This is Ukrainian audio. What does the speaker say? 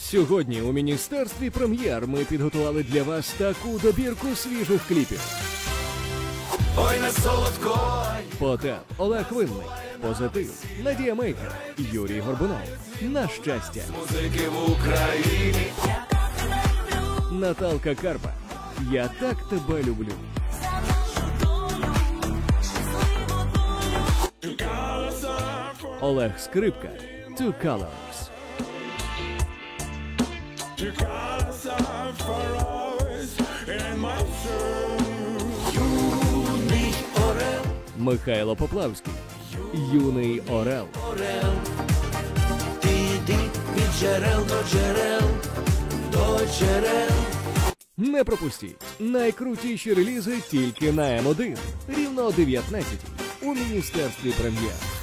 Сьогодні у Міністерстві прем'єр ми підготували для вас таку добірку свіжих кліпів. Ой, не солодко. Потап, Олег Винник, Позитив, Надія Мейкер, Юрій Горбунов, На щастя, Музики в Україні. Наталка Карпа, Я так тебе люблю. Олег Скрипка, Two Colors. Юний орел. Михайло Поплавський, Юний орел. Орел. Ти йди від джерел до джерел, до джерел. Не пропустіть найкрутіші релізи тільки на М1. Рівно о 19-й у Міністерстві прем'єр.